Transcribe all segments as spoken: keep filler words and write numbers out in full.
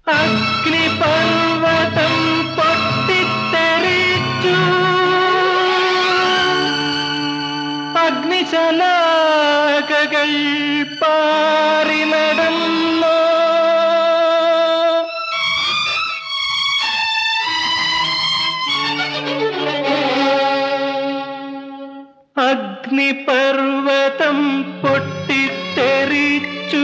അഗ്നിപർവതം പൊട്ടിത്തെറിച്ചു, അഗ്നിശലാകകൾ പാറി നടന്നു. അഗ്നിപർവതം പൊട്ടിത്തെറിച്ചു,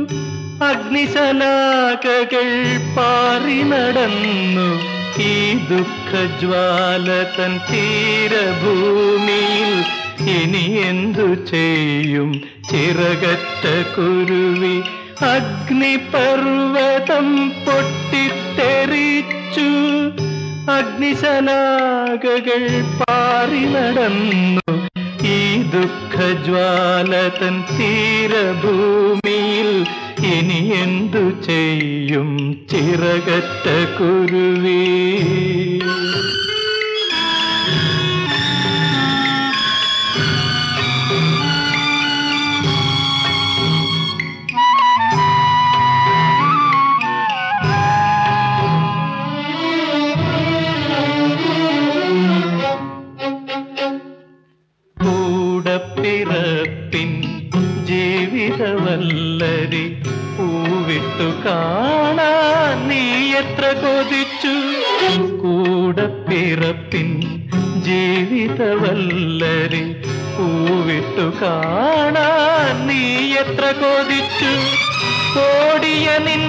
അഗ്നിശലാകകൾ പാറി നടന്നു. ഈ ദുഃഖജ്വാല തൻ തീരഭൂമിയിൽ ഇനി എന്തു ചെയ്യും ചിറകറ്റ കുരുവി? അഗ്നിപർവതം പൊട്ടിത്തെറിച്ചു, അഗ്നിശലാകകൾ പാറി നടന്നു. ഈ ദുഃഖജ്വാല തൻ തീരഭൂമിയിൽ ഇനി എന്തു ചെയ്യും ചിറകറ്റ കുരുവി? കൂടപ്പിറപ്പിൻ ജീവിതവല്ലരി പൂവിട്ടു കാണാൻ നീ എത്ര കൊതിച്ചു. കൂടപ്പിറപ്പിൻ ജീവിതവല്ലരി പൂവിട്ടു കാണാൻ നീ എത്ര കൊതിച്ചു. ഓടിയ നിൻ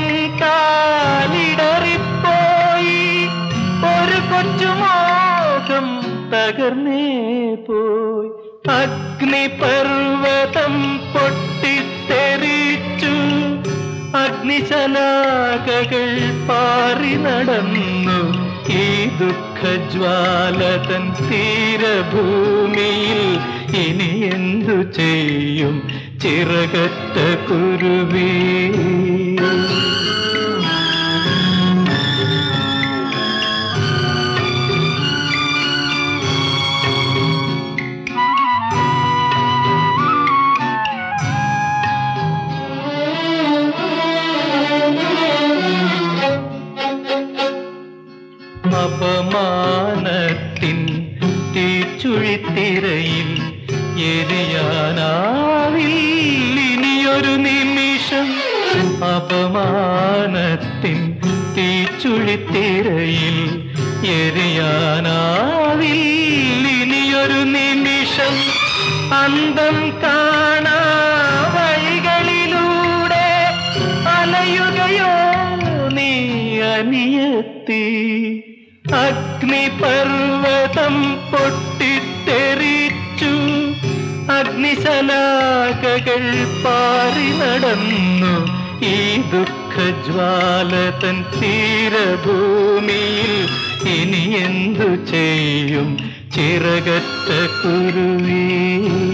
കാലിടറിപ്പോയി, ഒരു കൊച്ചുമോഹം തകർന്നേ പോയി. അഗ്നിപർവതം പൊട്ടിത്തെറിച്ചു, അഗ്നിശലാകകൾ പാറി നടന്നു. ഈ ദുഃഖജ്വാല തൻ തീരഭൂമിയിൽ ഇനി എന്തു ചെയ്യും ചിറകറ്റ കുരുവി? അപമാനത്തിൻ തീച്ചുഴിത്തിരയിൽ എരിയാനാവിൽ ഇനിയൊരു നിമിഷം. അപമാനത്തിൻ തീച്ചുഴിത്തിരയിൽ എരിയാനാവിൽ ഇനിയൊരു നിമിഷം. അന്തം കാണാ വഴികളിലൂടെ അലയുകയോ നീ അനിയത്തി? അഗ്നിപർവതം പൊട്ടിത്തെറിച്ചു, അഗ്നിശലാകകൾ പാറി നടന്നു. ഈ ദുഃഖജ്വാല തൻ തീരഭൂമിയിൽ ഇനി എന്തു ചെയ്യും ചിറകറ്റ കുരുവി?